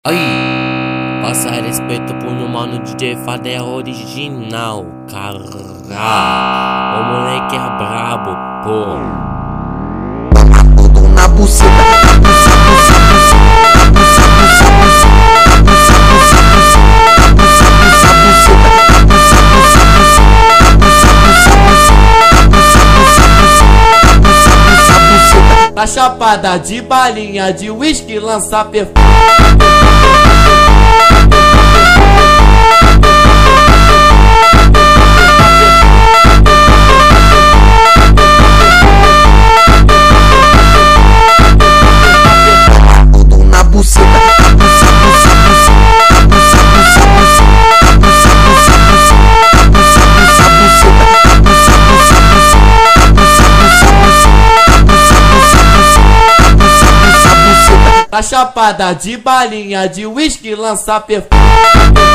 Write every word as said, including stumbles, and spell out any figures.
Aí, passa respeito pro meu mano D J Fada é original, cara. O moleque é brabo, pô. Tudo na buceta, buceta, buceta, buceta, buceta, buceta. Tá chapada de balinha de whisky, lança perfume. Tudo na buceta, buceta, buceta, buceta, Tá chapada de balinha de whisky, lança perfume.